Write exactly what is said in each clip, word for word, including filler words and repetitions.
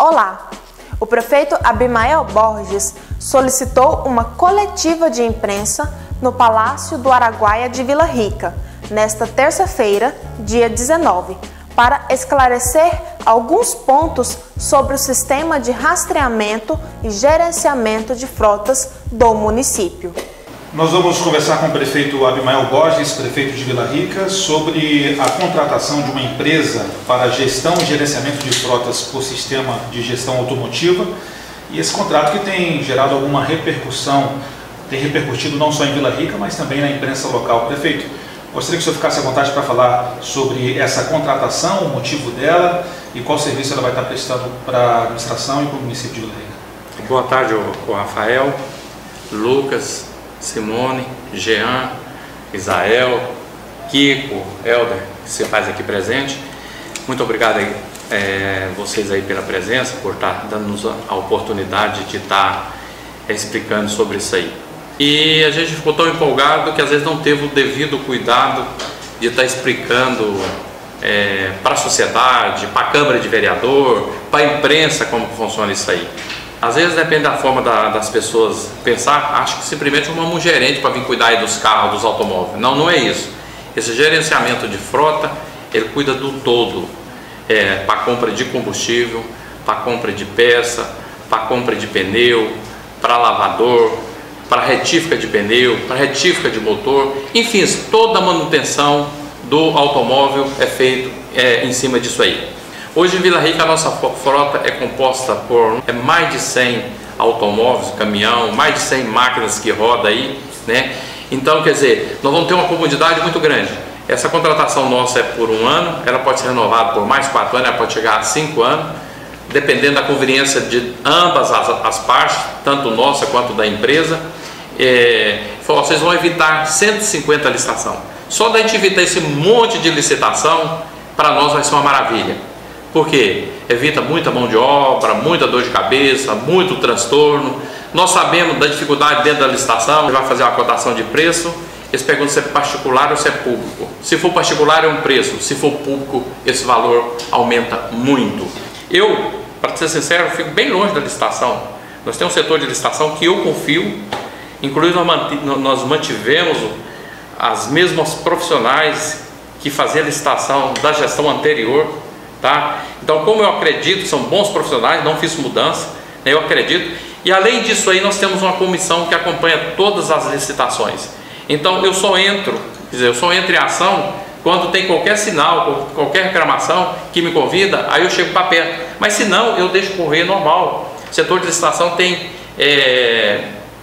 Olá! O prefeito Abimael Borges solicitou uma coletiva de imprensa no Palácio do Araguaia de Vila Rica, nesta terça-feira, dia dezenove, para esclarecer alguns pontos sobre o sistema de rastreamento e gerenciamento de frotas do município. Nós vamos conversar com o prefeito Abimael Borges, prefeito de Vila Rica, sobre a contratação de uma empresa para a gestão e gerenciamento de frotas por sistema de gestão automotiva, e esse contrato que tem gerado alguma repercussão, tem repercutido não só em Vila Rica, mas também na imprensa local. Prefeito, gostaria que o senhor ficasse à vontade para falar sobre essa contratação, o motivo dela e qual serviço ela vai estar prestando para a administração e para o município de Vila Rica. Boa tarde, o Rafael, Lucas, Simone, Jean, Isael, Kiko, Helder, que se faz aqui presente. Muito obrigado aí, é, vocês aí pela presença, por estar dando-nos a oportunidade de estar é, explicando sobre isso aí. E a gente ficou tão empolgado que às vezes não teve o devido cuidado de estar explicando é, para a sociedade, para a Câmara de Vereador, para a imprensa como que funciona isso aí. Às vezes depende da forma da, das pessoas pensar, acho que simplesmente vamos um gerente para vir cuidar aí dos carros, dos automóveis. Não, não é isso. Esse gerenciamento de frota, ele cuida do todo, é, para compra de combustível, para compra de peça, para compra de pneu, para lavador, para retífica de pneu, para retífica de motor, enfim, toda a manutenção do automóvel é feito é, em cima disso aí. Hoje em Vila Rica a nossa frota é composta por é, mais de cem automóveis, caminhão, mais de cem máquinas que rodam aí, né? Então, quer dizer, nós vamos ter uma comunidade muito grande. Essa contratação nossa é por um ano, ela pode ser renovada por mais quatro anos, ela pode chegar a cinco anos, dependendo da conveniência de ambas as, as partes, tanto nossa quanto da empresa. É, vocês vão evitar cento e cinquenta licitações. Só da gente evitar esse monte de licitação, para nós vai ser uma maravilha. Porque evita muita mão de obra, muita dor de cabeça, muito transtorno. Nós sabemos da dificuldade dentro da licitação, vai fazer uma cotação de preço, eles perguntam se é particular ou se é público. Se for particular é um preço, se for público esse valor aumenta muito. Eu, para ser sincero, fico bem longe da licitação. Nós temos um setor de licitação que eu confio, inclusive nós mantivemos as mesmas profissionais que faziam a licitação da gestão anterior. Tá? Então, como eu acredito que são bons profissionais, não fiz mudança, né, eu acredito, e além disso aí nós temos uma comissão que acompanha todas as licitações. Então eu só entro, quer dizer, eu só entro em ação quando tem qualquer sinal, qualquer reclamação que me convida, aí eu chego para perto, mas se não, eu deixo correr normal. O setor de licitação tem, é,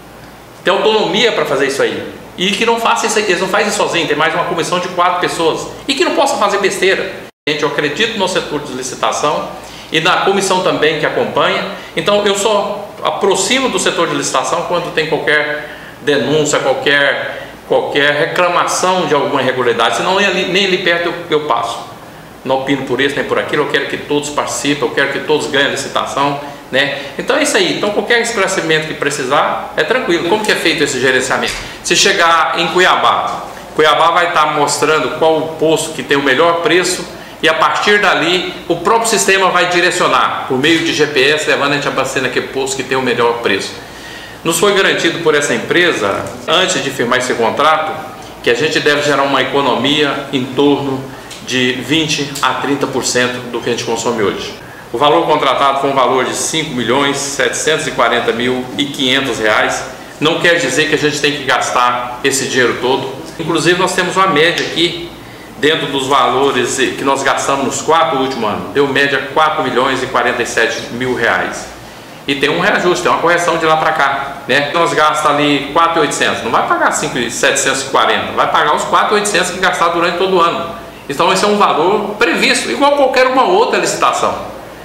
tem autonomia para fazer isso aí, e que não faça isso aí, eles não fazem isso sozinhos, tem mais uma comissão de quatro pessoas, e que não possa fazer besteira. Eu acredito no setor de licitação e na comissão também que acompanha. Então eu só aproximo do setor de licitação quando tem qualquer denúncia, qualquer, qualquer reclamação de alguma irregularidade, senão nem ali, nem ali perto eu, eu passo. Não opino por isso nem por aquilo, eu quero que todos participem, eu quero que todos ganhem a licitação, né? Então é isso aí. Então qualquer esclarecimento que precisar é tranquilo. Como que é feito esse gerenciamento? Se chegar em Cuiabá, Cuiabá vai estar mostrando qual o posto que tem o melhor preço, e a partir dali o próprio sistema vai direcionar por meio de G P S, levando a gente a abastecer naquele posto que tem o melhor preço. Nos foi garantido por essa empresa, antes de firmar esse contrato, que a gente deve gerar uma economia em torno de vinte a trinta por cento do que a gente consome hoje. O valor contratado foi um valor de cinco milhões setecentos e quarenta mil e quinhentos reais. Não quer dizer que a gente tem que gastar esse dinheiro todo. Inclusive nós temos uma média aqui, dentro dos valores que nós gastamos nos quatro últimos anos, deu média quatro milhões e quarenta e sete mil reais. E tem um reajuste, tem uma correção de lá para cá, né? Nós gastamos ali quatro mil e oitocentos, não vai pagar cinco mil setecentos e quarenta, vai pagar os quatro mil e oitocentos que gastaram durante todo o ano. Então esse é um valor previsto, igual qualquer uma outra licitação.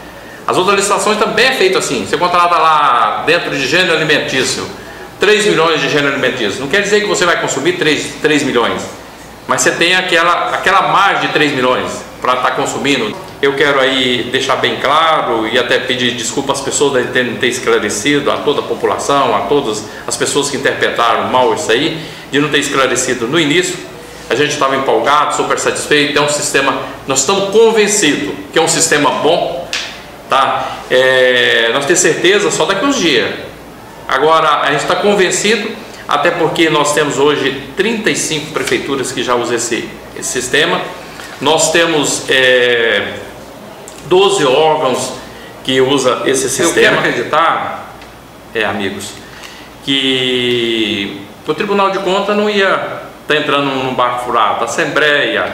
As outras licitações também é feito assim, você contrata lá dentro de gênero alimentício, três milhões de gênero alimentício, não quer dizer que você vai consumir três milhões. Mas você tem aquela, aquela margem de três milhões para estar consumindo. Eu quero aí deixar bem claro e até pedir desculpa às pessoas de não ter esclarecido, a toda a população, a todas as pessoas que interpretaram mal isso aí, de não ter esclarecido no início. A gente estava empolgado, super satisfeito, é um sistema, nós estamos convencidos que é um sistema bom, tá? É, nós temos certeza só daqui uns dias. Agora, a gente está convencido, até porque nós temos hoje trinta e cinco prefeituras que já usam esse, esse sistema. Nós temos é, doze órgãos que usam esse sistema. Eu quero acreditar, é, amigos, que o Tribunal de Contas não ia estar entrando num barco furado. A Assembleia,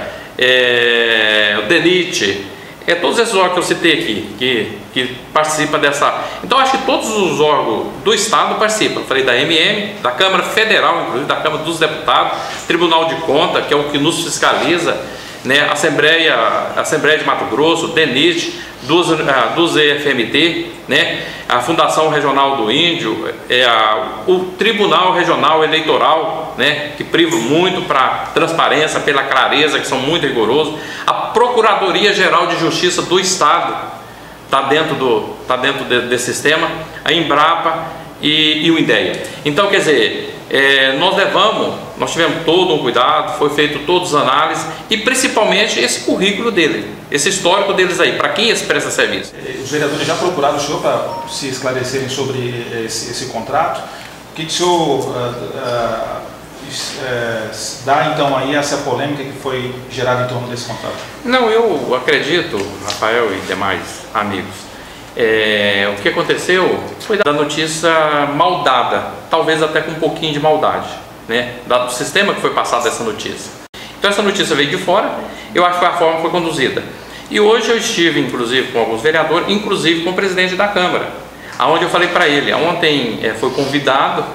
é, o DENIT, é, todos esses órgãos que eu citei aqui, que, que participam dessa... Então, acho que todos os órgãos do Estado participam. Eu falei da M M, da Câmara Federal, inclusive da Câmara dos Deputados, Tribunal de Contas, que é o que nos fiscaliza, né? Assembleia, Assembleia de Mato Grosso, DENIT, dos, dos E F M T, né? A Fundação Regional do Índio, é a, o Tribunal Regional Eleitoral, né? Que priva muito para transparência, pela clareza, que são muito rigorosos. A Procuradoria Geral de Justiça do Estado está dentro, do, tá dentro de, desse sistema, a Embrapa e, e o INDEA. Então, quer dizer, é, nós levamos, nós tivemos todo um cuidado, foi feito todas as análises e principalmente esse currículo dele, esse histórico deles aí, para quem eles prestam serviço. Os vereadores já procuraram o senhor para se esclarecerem sobre esse, esse contrato. O que, que o senhor uh, uh, uh, dá então aí essa polêmica que foi gerada em torno desse contrato? Não, eu acredito, Rafael e demais amigos, É, o que aconteceu foi da notícia mal dada, talvez até com um pouquinho de maldade, né, do sistema que foi passado essa notícia. Então essa notícia veio de fora, eu acho que a forma foi conduzida. E hoje eu estive inclusive com alguns vereadores, inclusive com o presidente da Câmara, aonde eu falei para ele, ontem é, foi convidado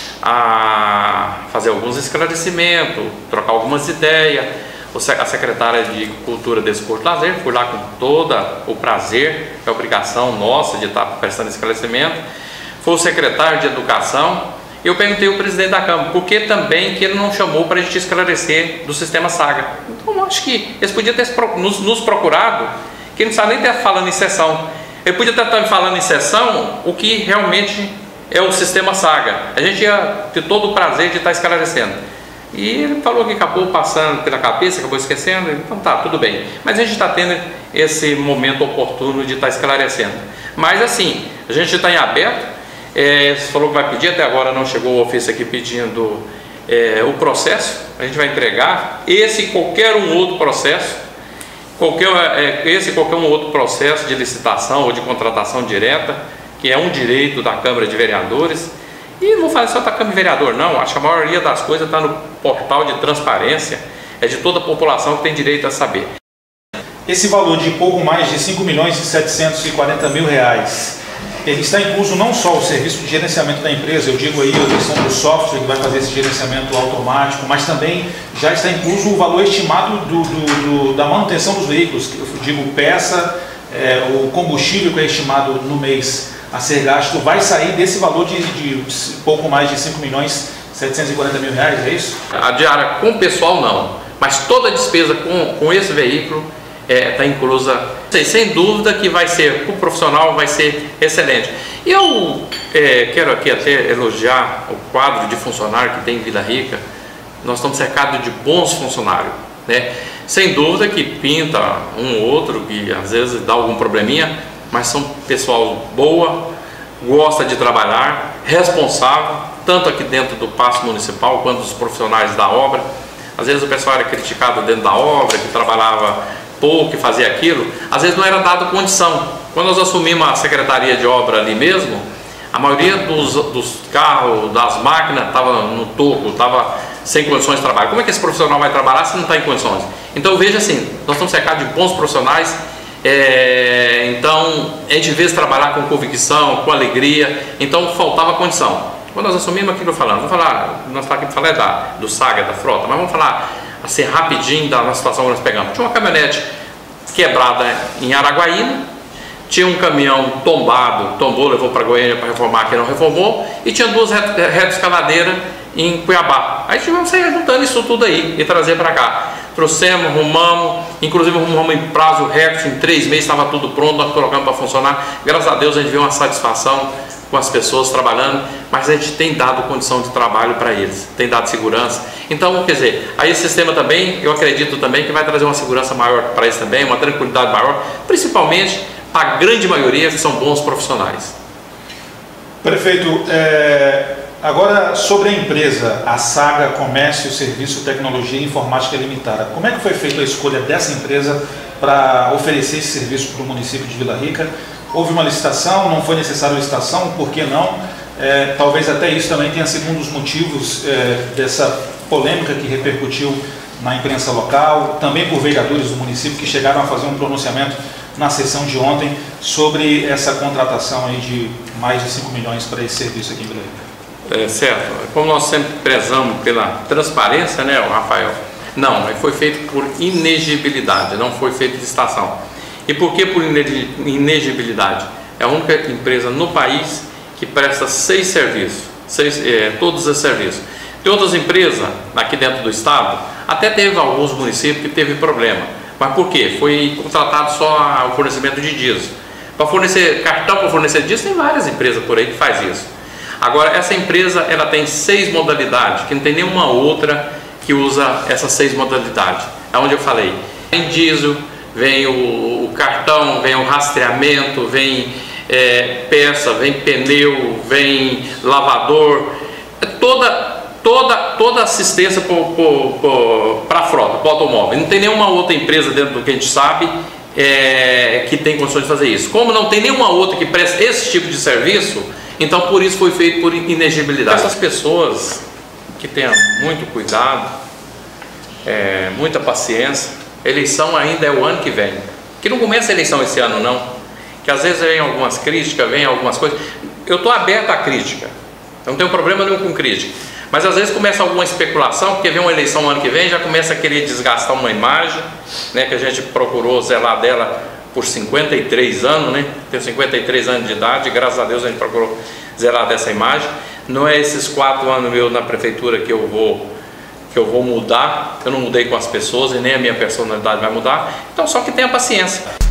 a fazer alguns esclarecimentos, trocar algumas ideias. A secretária de Cultura, Desporto e Lazer, fui lá com todo o prazer, é obrigação nossa de estar prestando esclarecimento. Foi o secretário de Educação. Eu perguntei ao presidente da Câmara, por que também que ele não chamou para a gente esclarecer do sistema Saga? Então, acho que eles podiam ter nos, nos procurado, que ele não sabe nem estar falando em sessão. Ele podia estar falando em sessão o que realmente é o sistema Saga. A gente ia ter todo o prazer de estar esclarecendo. E ele falou que acabou passando pela cabeça, acabou esquecendo, então tá, tudo bem. Mas a gente está tendo esse momento oportuno de estar esclarecendo. Mas assim, a gente está em aberto, é, você falou que vai pedir, até agora não chegou o ofício aqui pedindo é, o processo, a gente vai entregar esse e qualquer um outro processo, qualquer, é, esse e qualquer um outro processo de licitação ou de contratação direta, que é um direito da Câmara de Vereadores. E não vou falar só da Câmara de Vereador, não. Acho que a maioria das coisas está no portal de transparência, é de toda a população que tem direito a saber. Esse valor de pouco mais de cinco milhões e setecentos e quarenta mil reais, ele está incluso não só o serviço de gerenciamento da empresa, eu digo aí a questão do software que vai fazer esse gerenciamento automático, mas também já está incluso o valor estimado do, do, do, da manutenção dos veículos, eu digo peça, é, o combustível que é estimado no mês a ser gasto, vai sair desse valor de, de pouco mais de cinco milhões e setecentos e quarenta mil reais, é isso? A diária com o pessoal não, mas toda a despesa com, com esse veículo está é, inclusa. Sem dúvida que vai ser, o profissional vai ser excelente. E eu é, quero aqui até elogiar o quadro de funcionário que tem em Vila Rica. Nós estamos cercados de bons funcionários, né? Sem dúvida que pinta um ou outro que às vezes dá algum probleminha, mas são pessoal boa, gosta de trabalhar, responsável, tanto aqui dentro do Paço Municipal quanto dos profissionais da obra. Às vezes o pessoal era criticado dentro da obra, que trabalhava pouco, que fazia aquilo, às vezes não era dado condição. Quando nós assumimos a Secretaria de Obra ali mesmo, a maioria dos, dos carros, das máquinas, estava no toco, estava sem condições de trabalho. Como é que esse profissional vai trabalhar se não está em condições? Então veja assim, nós estamos cercados de bons profissionais. É, então a gente vê se trabalhar com convicção, com alegria, então faltava condição. Quando nós assumimos aquilo falando, vamos falar, nós estamos aqui falando da, do Saga, da frota, mas vamos falar assim rapidinho da, da situação que nós pegamos. Tinha uma caminhonete quebrada em Araguaína, tinha um caminhão tombado, tombou, levou para Goiânia para reformar, que não reformou, e tinha duas retroescavadeiras em Cuiabá. Aí tivemos que sair juntando isso tudo aí e trazer para cá. Trouxemos, arrumamos, inclusive arrumamos em prazo recorde, em três meses estava tudo pronto, nós colocamos para funcionar. Graças a Deus a gente vê uma satisfação com as pessoas trabalhando, mas a gente tem dado condição de trabalho para eles, tem dado segurança. Então, quer dizer, aí esse sistema também, eu acredito também que vai trazer uma segurança maior para eles também, uma tranquilidade maior, principalmente a grande maioria são bons profissionais. Prefeito, é, agora sobre a empresa, a Saga Comércio, Serviço, Tecnologia e Informática Limitada. Como é que foi feita a escolha dessa empresa para oferecer esse serviço para o município de Vila Rica? Houve uma licitação, não foi necessária licitação, por que não? É, talvez até isso também tenha sido um dos motivos é, dessa polêmica que repercutiu na imprensa local, também por vereadores do município que chegaram a fazer um pronunciamento na sessão de ontem sobre essa contratação aí de mais de cinco milhões para esse serviço aqui em Vila Rica. É, certo. Como nós sempre prezamos pela transparência, né, Rafael? Não, foi feito por inegibilidade, não foi feito licitação. E por que por inegibilidade? É a única empresa no país que presta seis serviços, seis, é, todos os serviços. Tem outras empresas aqui dentro do estado, até teve alguns municípios que teve problema. Mas por quê? Foi contratado só o fornecimento de diesel. Para fornecer cartão, para fornecer diesel, tem várias empresas por aí que faz isso. Agora, essa empresa, ela tem seis modalidades, que não tem nenhuma outra que usa essas seis modalidades. É onde eu falei, vem diesel, vem o, o cartão, vem o rastreamento, vem é, peça, vem pneu, vem lavador, toda, toda, toda assistência para a frota, para o automóvel. Não tem nenhuma outra empresa dentro do que a gente sabe é, que tem condições de fazer isso. Como não tem nenhuma outra que presta esse tipo de serviço, então por isso foi feito por inegibilidade. Essas pessoas que tenham muito cuidado, é, muita paciência, eleição ainda é o ano que vem. Que não começa a eleição esse ano não, que às vezes vem algumas críticas, vem algumas coisas. Eu estou aberto à crítica, eu não tenho problema nenhum com crítica, mas às vezes começa alguma especulação, porque vem uma eleição ano que vem, já começa a querer desgastar uma imagem, né, que a gente procurou zelar dela por cinquenta e três anos, né? Tenho cinquenta e três anos de idade, graças a Deus a gente procurou zelar dessa imagem. Não é esses quatro anos meus na prefeitura que eu vou que eu vou mudar, eu não mudei com as pessoas e nem a minha personalidade vai mudar, então só que tenha paciência.